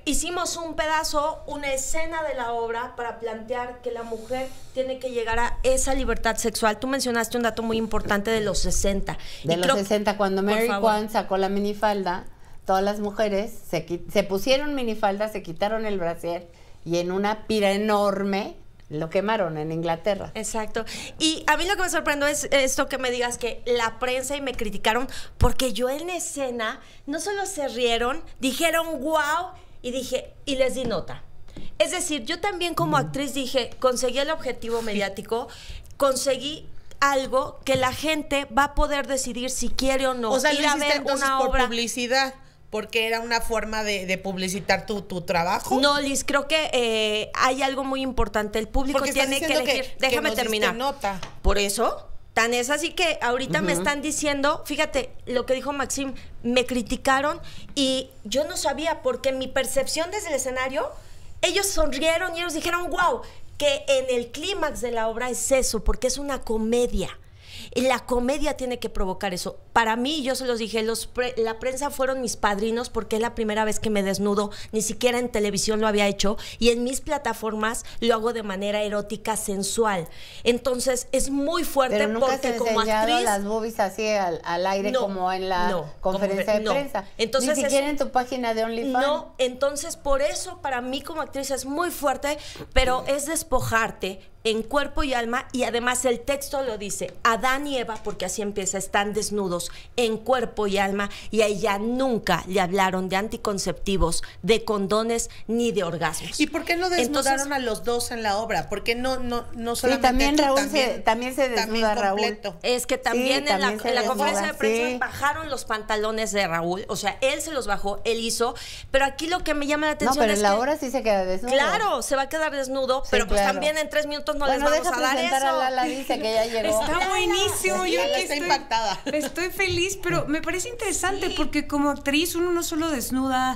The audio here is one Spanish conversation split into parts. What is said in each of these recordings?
hicimos un pedazo, una escena de la obra para plantear que la mujer tiene que llegar a esa libertad sexual. Tú mencionaste un dato muy importante de los 60. De los 60, cuando Mary Kwan sacó la minifalda, todas las mujeres se pusieron minifalda, se quitaron el brasier y en una pira enorme lo quemaron en Inglaterra. Exacto. Y a mí lo que me sorprendió es esto que me digas que la prensa y me criticaron, porque yo en escena no solo se rieron, dijeron wow, y dije, y les di nota. Es decir, yo también como actriz dije, conseguí el objetivo mediático, conseguí algo que la gente va a poder decidir si quiere o no. O sea, ir a ver una obra. Publicidad. Porque era una forma de publicitar tu trabajo. No, Liz, creo que hay algo muy importante. El público tiene que elegir. Déjame terminar. Nota. Por eso, tan es así que ahorita me están diciendo, fíjate lo que dijo Maxim, me criticaron y yo no sabía, porque mi percepción desde el escenario, ellos sonrieron y ellos dijeron, wow, que en el clímax de la obra es eso, porque es una comedia. Y la comedia tiene que provocar eso. Para mí, yo se los dije, la prensa fueron mis padrinos porque es la primera vez que me desnudo, ni siquiera en televisión lo había hecho, y en mis plataformas lo hago de manera erótica, sensual. Entonces, es muy fuerte. Pero nunca porque se como actriz, las boobies así al aire, como en la conferencia de prensa. Entonces, ni siquiera en tu página de OnlyFans. No, entonces por eso para mí como actriz es muy fuerte, pero es despojarte en cuerpo y alma, y además el texto lo dice, Adán y Eva, porque así empieza, están desnudos en cuerpo y alma, y a ella nunca le hablaron de anticonceptivos, de condones, ni de orgasmos. ¿Y por qué no desnudaron a los dos en la obra? ¿Por qué no solamente sí, también tú, Raúl también se desnuda Raúl. Es que también en la conferencia de prensa sí. bajaron los pantalones de Raúl, o sea, él se los bajó, él hizo, pero aquí lo que me llama la atención pero en la obra sí se queda desnudo. Claro, se va a quedar desnudo, pero pues también en 3 minutos no les vamos a dar eso. A Lala, dice que ya llegó. Está buenísimo. Yo aquí estoy impactada. Estoy feliz, pero me parece interesante porque como actriz uno no solo desnuda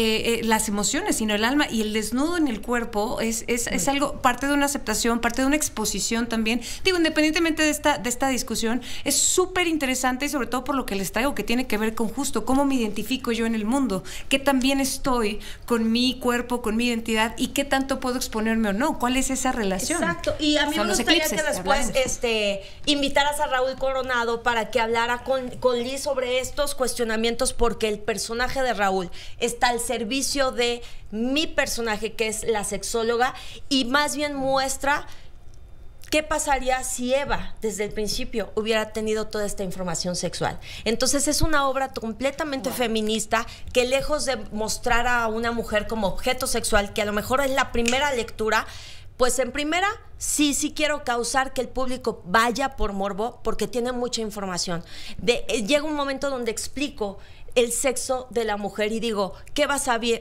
las emociones, sino el alma, y el desnudo en el cuerpo es algo, parte de una aceptación, parte de una exposición también. Digo, independientemente de esta discusión, es súper interesante, y sobre todo por lo que les traigo, que tiene que ver con justo cómo me identifico yo en el mundo, qué también estoy con mi cuerpo, con mi identidad, y qué tanto puedo exponerme o no, cuál es esa relación. Exacto, y a mí me gustaría que después invitaras a Raúl Coronado para que hablara con Liz sobre estos cuestionamientos, porque el personaje de Raúl está al servicio de mi personaje, que es la sexóloga, y más bien muestra qué pasaría si Eva desde el principio hubiera tenido toda esta información sexual. Entonces es una obra completamente feminista, que lejos de mostrar a una mujer como objeto sexual, que a lo mejor es la primera lectura, pues en primera, sí quiero causar que el público vaya por morbo, porque tiene mucha información. Llega un momento donde explico el sexo de la mujer y digo, ¿qué va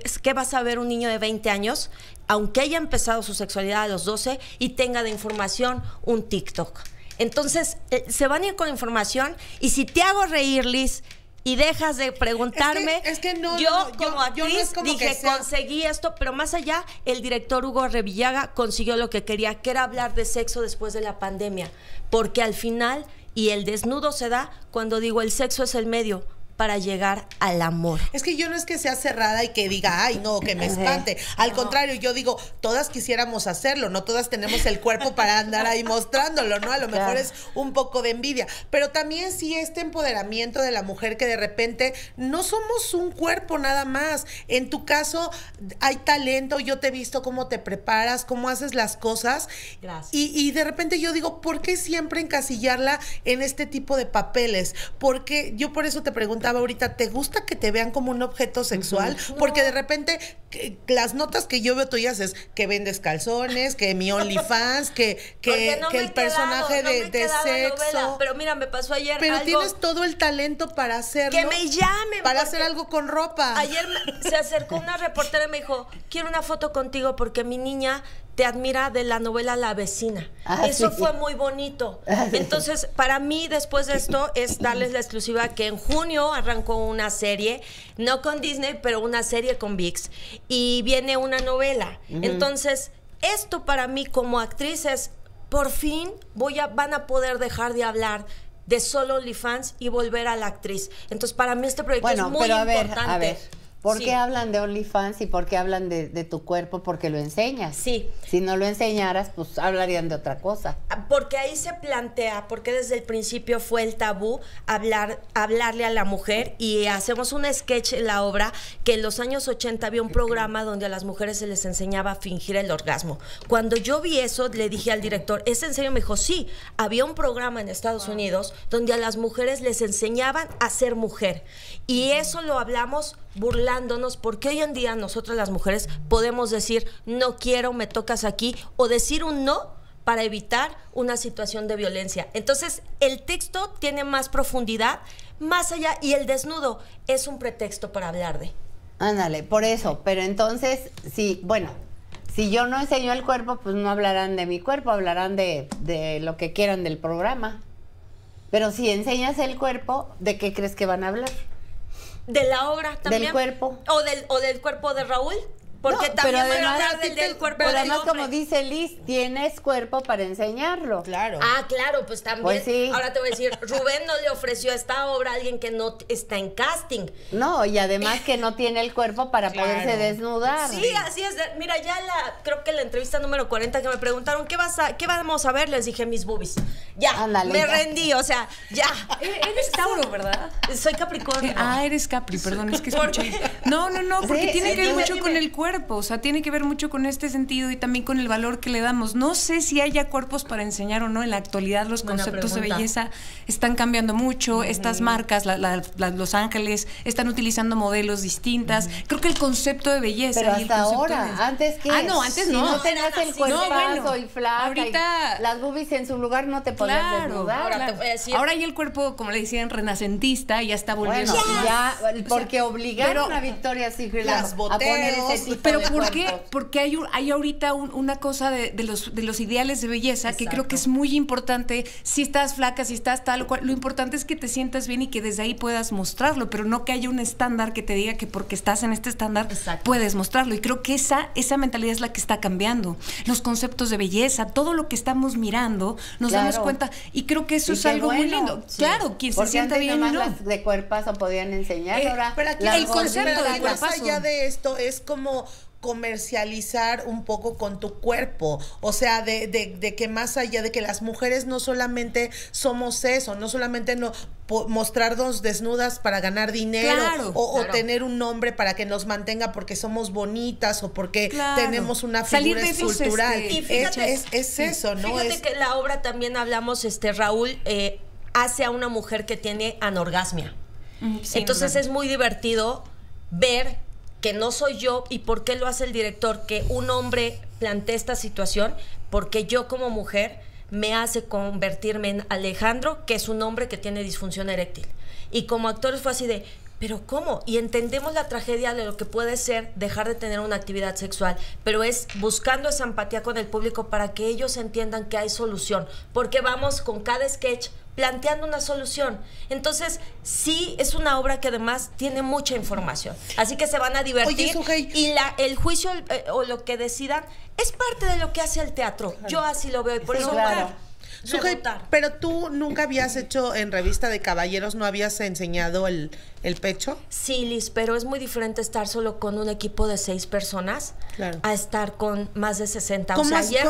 a saber un niño de 20 años, aunque haya empezado su sexualidad a los 12 y tenga de información un TikTok? Entonces, se van a ir con información, y si te hago reír, Liz, y dejas de preguntarme, yo como actriz dije, conseguí esto, pero más allá, el director Hugo Revillaga consiguió lo que quería, que era hablar de sexo después de la pandemia, porque al final, y el desnudo se da cuando digo el sexo es el medio para llegar al amor. Es que yo no es que sea cerrada y que diga, ay, no, que me espante. Al contrario, yo digo, todas quisiéramos hacerlo, no todas tenemos el cuerpo para andar ahí mostrándolo, ¿no? A lo mejor es un poco de envidia. Pero también sí este empoderamiento de la mujer, que de repente no somos un cuerpo nada más. En tu caso hay talento, yo te he visto cómo te preparas, cómo haces las cosas. Gracias. Y de repente yo digo, ¿por qué siempre encasillarla en este tipo de papeles? Porque yo por eso te pregunto ahorita, ¿te gusta que te vean como un objeto sexual? Porque de repente las notas que yo veo tuyas es que vendes calzones, que mi OnlyFans, que el personaje de sexo. Pero mira, me pasó ayer pero algo, tienes todo el talento para hacerlo. Que me llamen. Para hacer algo con ropa. Ayer se acercó una reportera y me dijo, quiero una foto contigo porque mi niña te admira de la novela La Vecina. Eso fue muy bonito. Entonces, para mí, después de esto, es darles la exclusiva que en junio arrancó una serie, no con Disney, pero una serie con ViX, y viene una novela. Entonces, esto para mí como actriz es, por fin van a poder dejar de hablar de solo OnlyFans y volver a la actriz. Entonces, para mí este proyecto es muy importante. A ver, ¿Por qué hablan de OnlyFans y por qué hablan de tu cuerpo? Porque lo enseñas. Sí. Si no lo enseñaras, pues hablarían de otra cosa. Porque ahí se plantea, porque desde el principio fue el tabú hablarle a la mujer, y hacemos un sketch en la obra que en los años 80 había un programa donde a las mujeres se les enseñaba a fingir el orgasmo. Cuando yo vi eso, le dije al director, ¿es en serio? Me dijo, sí, había un programa en Estados Unidos donde a las mujeres les enseñaban a ser mujer. Y eso lo hablamos burlándonos, porque hoy en día nosotras las mujeres podemos decir no quiero, me tocas aquí, o decir un no para evitar una situación de violencia. Entonces el texto tiene más profundidad, más allá, y el desnudo es un pretexto para hablar de. Ándale, por eso, pero entonces, sí, bueno, si yo no enseño el cuerpo, pues no hablarán de mi cuerpo, hablarán de lo que quieran del programa. Pero si enseñas el cuerpo, ¿de qué crees que van a hablar? De la obra también. ¿Del cuerpo? O del cuerpo de Raúl. Porque no, también pero van a además, hablar del cuerpo pero del además, hombre. como dice Liz, tienes cuerpo para enseñarlo. Claro. Ah, claro, pues también. Pues sí. Ahora te voy a decir, Rubén no le ofreció esta obra a alguien que no está en casting. No, y además que no tiene el cuerpo para poderse desnudar. Sí, así es. Mira, ya creo que la entrevista número 40 que me preguntaron, ¿qué vamos a ver? Les dije, mis boobies. Ya, ándale, me rendí, o sea, ya. Eres Tauro, ¿verdad? Soy Capricornio. Eres Capri, perdón, es que escuché. No, porque tiene que ver mucho con el cuerpo, o sea, tiene que ver mucho con este sentido y también con el valor que le damos. No sé si haya cuerpos para enseñar o no. En la actualidad los conceptos de belleza están cambiando mucho. Estas marcas, Los Ángeles, están utilizando modelos distintas. Creo que el concepto de belleza. Pero hasta ahora, ¿antes qué? No, antes no. Si no tenías el cuerpazo y flaca, ahorita, y las boobies en su lugar, no te podías desnudar. Ahora te voy a decir. Ahora ya el cuerpo, como le decían, renacentista, ya está volviendo. Bueno, ya, porque obligaron a Victoria's Secret a poner ese tipo pero de ¿por qué? cuerpos. Porque hay ahorita una cosa de los ideales de belleza. Exacto. Que creo que es muy importante. Si estás flaca, si estás tal cual, lo importante es que te sientas bien y que desde ahí puedas mostrarlo, pero no que haya un estándar que te diga que porque estás en este estándar puedes mostrarlo. Y creo que esa mentalidad es la que está cambiando. Los conceptos de belleza, todo lo que estamos mirando, nos damos cuenta. Y creo que eso es algo muy lindo. Sí. Claro, quien se sienta bien. No. Las de cuerpazo podían enseñar. Ahora, pero aquí el concepto de más allá de esto es como comercializar un poco con tu cuerpo, o sea, de que más allá de que las mujeres no solamente somos eso, no solamente mostrarnos desnudas para ganar dinero o tener un nombre para que nos mantenga porque somos bonitas o porque tenemos una figura escultural. Y fíjate, es eso, ¿no? Fíjate que en la obra también hablamos, Raúl hace a una mujer que tiene anorgasmia. Sí, entonces es muy divertido ver que no soy yo. ¿Y por qué lo hace el director? Que un hombre plantee esta situación, porque yo como mujer me hace convertirme en Alejandro, que es un hombre que tiene disfunción eréctil. Y como actores fue así de, ¿pero cómo? Y entendemos la tragedia de lo que puede ser dejar de tener una actividad sexual, pero es buscando esa empatía con el público para que ellos entiendan que hay solución, porque vamos con cada sketch planteando una solución. Entonces, sí, es una obra que además tiene mucha información. Así que se van a divertir. Oye, y el juicio o lo que decidan es parte de lo que hace el teatro. Yo así lo veo y por eso... Claro. Sujei, pero tú nunca habías hecho en Revista de Caballeros, ¿no habías enseñado el pecho? Sí, Liz, pero es muy diferente estar solo con un equipo de 6 personas a estar con más de 60. ¿Cómo ha sido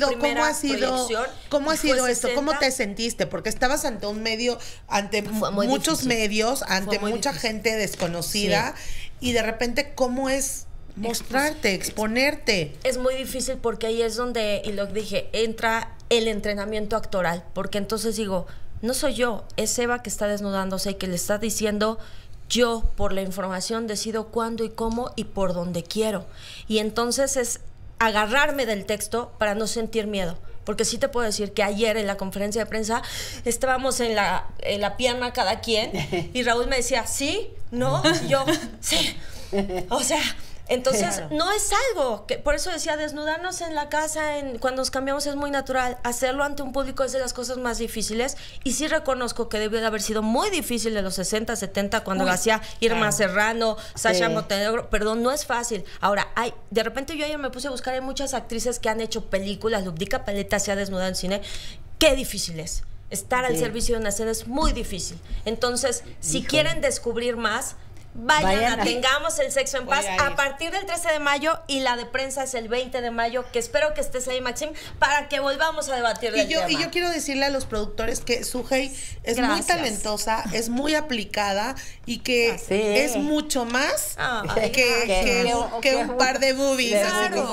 esto? ¿Cómo te sentiste? Porque estabas ante un medio, ante muchos medios, ante mucha gente desconocida y de repente, ¿cómo es mostrarte, exponerte? Es muy difícil porque ahí es donde, y lo dije, entra el entrenamiento actoral, porque entonces digo, no soy yo, es Eva que está desnudándose y que le está diciendo, yo por la información decido cuándo y cómo y por dónde quiero. Y entonces es agarrarme del texto para no sentir miedo. Porque sí te puedo decir que ayer en la conferencia de prensa estábamos en la pierna cada quien y Raúl me decía, ¿sí? ¿No? Y yo, sí. O sea... Entonces, no es algo que, por eso decía, desnudarnos en la casa, cuando nos cambiamos es muy natural. Hacerlo ante un público es de las cosas más difíciles. Y sí reconozco que debió de haber sido muy difícil en los 60, 70, cuando lo hacía Irma Serrano, Sasha Montenegro. Perdón, no es fácil. Ahora, de repente yo ayer me puse a buscar, hay muchas actrices que han hecho películas. Lubdica Paleta se ha desnudado en cine. Qué difícil es. Estar al servicio de una escena es muy difícil. Entonces, si quieren descubrir más, Vayan a Tengamos el Sexo en Paz a partir del 13 de mayo y la de prensa es el 20 de mayo, que espero que estés ahí, Maxim, para que volvamos a debatir del tema. Y yo quiero decirle a los productores que Sujei es muy talentosa, es muy aplicada y que es mucho más que un par de boobies. Claro.